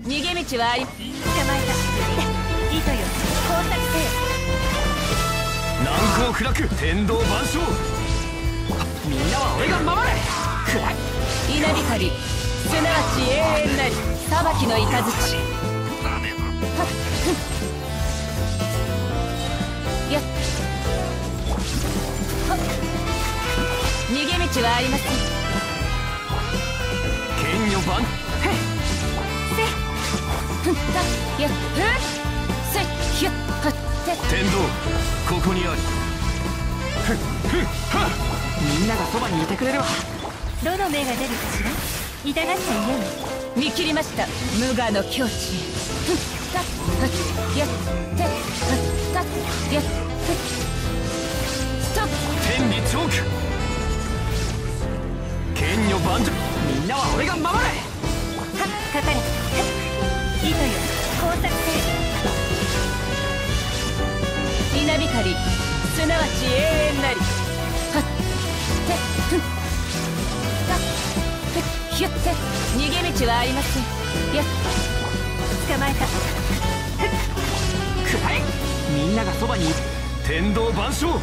逃げ道はあり。捕まえた。糸よ、工作せよ。 難攻不落、天道万象。みんなは俺が守れ。くらい。 稲光、すなわち永遠なり裁きの雷。やっ。逃げ道はありません。 剣女番。 やっせっひゅっはって天道、ここにあり。みんながそばにいてくれるわ。 どの目が出るかしら。痛がっちゃいない。見切りました。無我の境地へ。やってやってストップ。 天理チョーク。剣女万丈。みんなは俺が守れ。 はっかかれ。糸よ、工作せよ。稲光、すなわち永遠なり。はってふんたひゅって逃げ道はありません。やっ捕まえた。 くらい。みんながそばにいる。天道万象。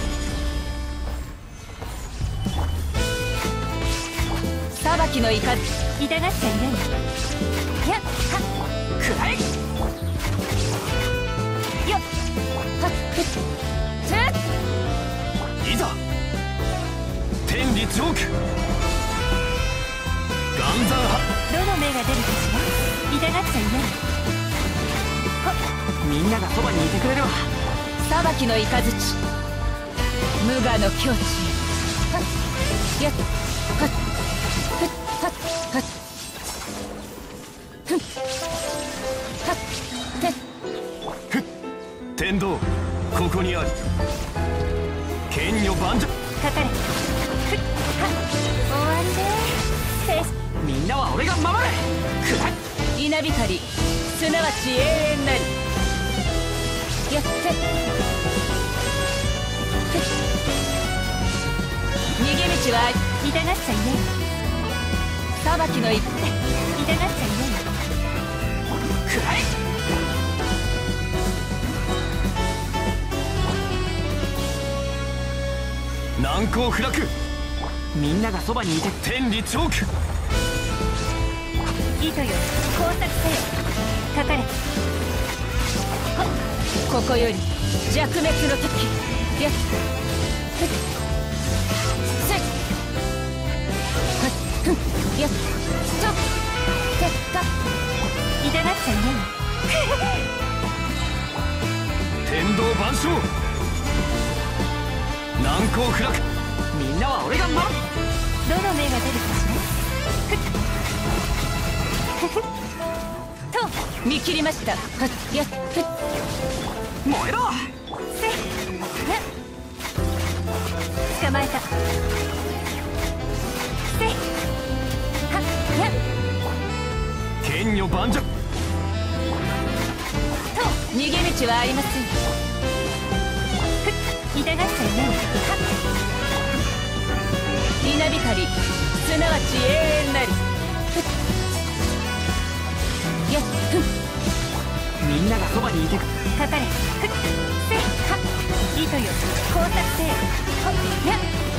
裁きの怒り。痛がっちゃいない。やっはっくらい。 よっはっふっついざ天理チョーク。岩山派。 どの目が出るかしら。痛がっちゃいない。 みんながそばにいてくれるわ。 裁きの雷。無我の境地へ。はっやっはっふっはっはっふんはっ天道、ここにあり。剣女万丈。 かかれ。ふっはっ終わりでーす。 みんなは俺が守れ。くらい。 稲光、すなわち永遠なり。やって逃げ道は痛がっちゃいない。裁きの一手。痛がっちゃいない。 くらい。難攻不落。みんながそばにいて。天理チョーク。 糸よ、工作せよ。かかれ。ここより弱滅の時。やっふっせっはっふんやっストップ。てった痛がっちゃいない。 天道万象。難攻不落。みんなは俺が守る。 どの目が出るかしら。と見切りました。はっやっふっ燃えろ。 せっ捕まえた。せっはっやっ剣女万丈。 と逃げ道はありません。ふっ痛がっちゃいない。はっ稲光、すなわち永遠なり。ふっやっふんみんながそばにいてく。 かかれ。ふっせっはっ糸よ、工作せよ。はっやっ